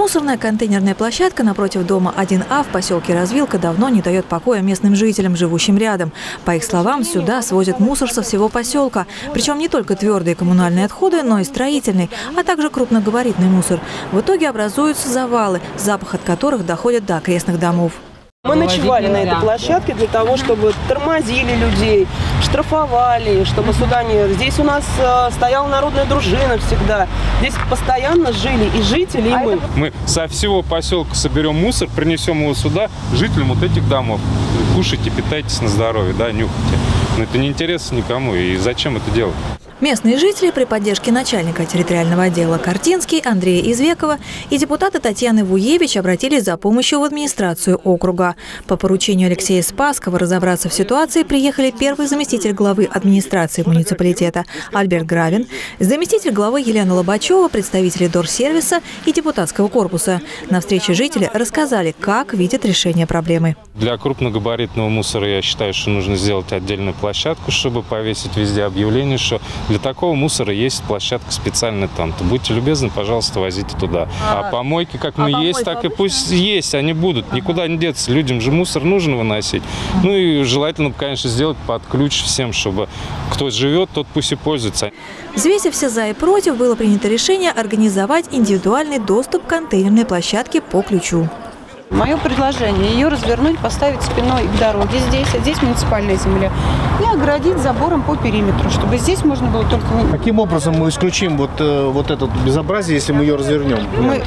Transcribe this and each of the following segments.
Мусорная контейнерная площадка напротив дома 1А в поселке Развилка давно не дает покоя местным жителям, живущим рядом. По их словам, сюда свозят мусор со всего поселка. Причем не только твердые коммунальные отходы, но и строительный, а также крупногабаритный мусор. В итоге образуются завалы, запах от которых доходит до окрестных домов. Мы ночевали на этой площадке для того, чтобы тормозили людей, штрафовали, чтобы сюда не... Здесь у нас стояла народная дружина всегда. Здесь постоянно жили и жители, и мы. Мы со всего поселка соберем мусор, принесем его сюда, жителям вот этих домов. Кушайте, питайтесь на здоровье, да, нюхайте. Но это не интересно никому, и зачем это делать? Местные жители при поддержке начальника территориального отдела Картинский Андрея Извекова и депутата Татьяны Вуевич обратились за помощью в администрацию округа. По поручению Алексея Спасского разобраться в ситуации приехали первый заместитель главы администрации муниципалитета Альберт Гравин, заместитель главы Елена Лобачева, представители Дорсервиса и депутатского корпуса. На встрече жители рассказали, как видят решение проблемы. Для крупногабаритного мусора я считаю, что нужно сделать отдельную площадку, чтобы повесить везде объявление, что для такого мусора есть площадка специальная там. То будьте любезны, пожалуйста, возите туда. А помойки как есть, так и пусть есть. Они будут, никуда не деться. Людям же мусор нужно выносить. Ну и желательно, конечно, сделать под ключ всем, чтобы кто живет, тот пусть и пользуется. Взвесив все за и против, было принято решение организовать индивидуальный доступ к контейнерной площадке по ключу. Мое предложение – ее развернуть, поставить спиной к дороге здесь муниципальная земля, и оградить забором по периметру, чтобы здесь можно было только... Каким образом мы исключим вот это безобразие, если мы ее развернем?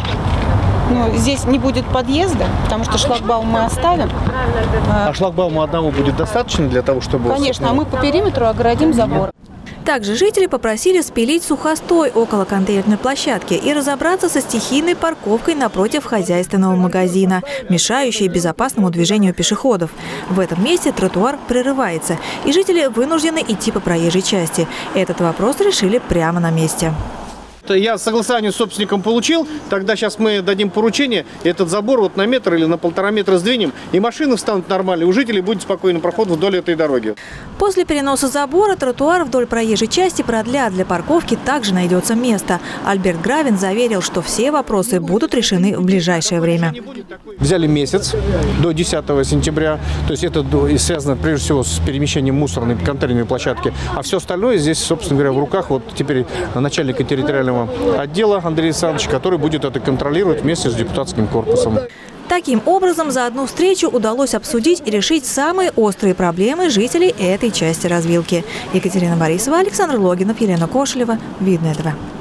Здесь не будет подъезда, потому что шлагбаум мы оставим. А шлагбаума одного будет достаточно для того, чтобы... Конечно, а мы по периметру оградим забор. Также жители попросили спилить сухостой около контейнерной площадки и разобраться со стихийной парковкой напротив хозяйственного магазина, мешающей безопасному движению пешеходов. В этом месте тротуар прерывается, и жители вынуждены идти по проезжей части. Этот вопрос решили прямо на месте. Я согласование с собственником получил, тогда сейчас мы дадим поручение, этот забор вот на метр или на 1,5 метра сдвинем, и машины встанут нормально, у жителей будет спокойный проход вдоль этой дороги. После переноса забора тротуар вдоль проезжей части продлят. Для парковки также найдется место. Альберт Гравин заверил, что все вопросы будут решены в ближайшее время. Взяли месяц до 10 сентября, то есть это связано прежде всего с перемещением мусорной контейнерной площадки, а все остальное здесь, собственно говоря, в руках вот теперь начальника территориального отдела Андрея Александровича, который будет это контролировать вместе с депутатским корпусом. Таким образом, за одну встречу удалось обсудить и решить самые острые проблемы жителей этой части развилки. Екатерина Борисова, Александр Логинов, Елена Кошелева. Видное ТВ.